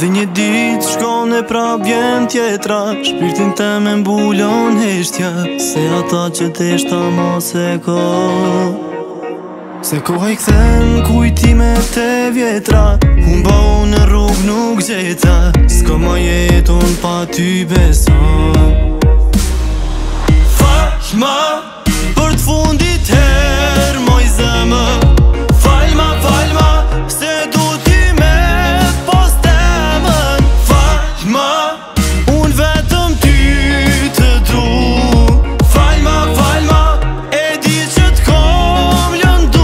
Dhe një ditë shkon e prap vjen tjetra, shpirtin te me mbullon heshtja, se ata që t'eshta mos e ko. Se koha I kthen kujtimet e vjetra, humba unë në rrug nuk gjeta, s'ka ma jetun pa ty beson. Falma për t'fundit her moj zemër, falma, falma, se du t'i me pos temën. Falma, unë vetëm ty të du. Falma, falma, e di që t'kom lëndu.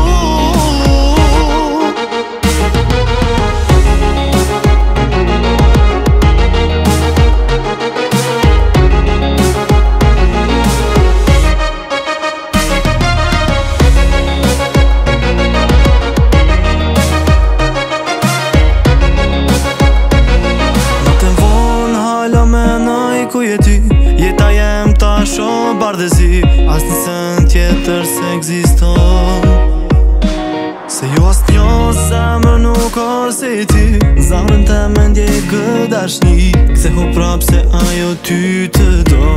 Ku je ty, jeta jem ta shumë bardhëzi, as një sën tjetër se ekziston. Se jo as njo zemër nuk o se ti, zemrën te me ndje gëdashni, kthehu prap se ajo ty të do.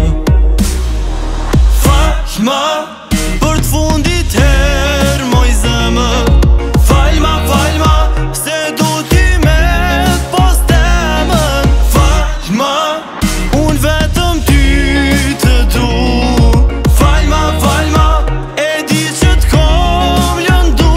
Falma për t'fundit her moj zemër, falma, falma, se du t'i me pos temën. Falma, unë vetëm ty të du. Falma, falma, e di që t'kom lëndu.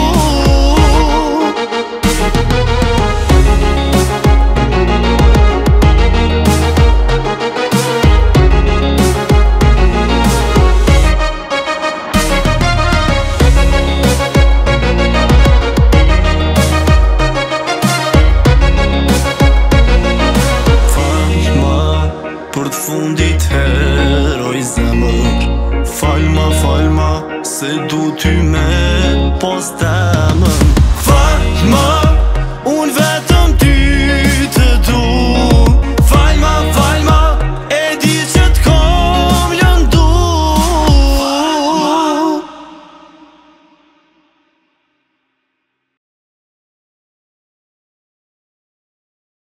Për t'fundit her oj zemër, falma, falma, se du ty me posta.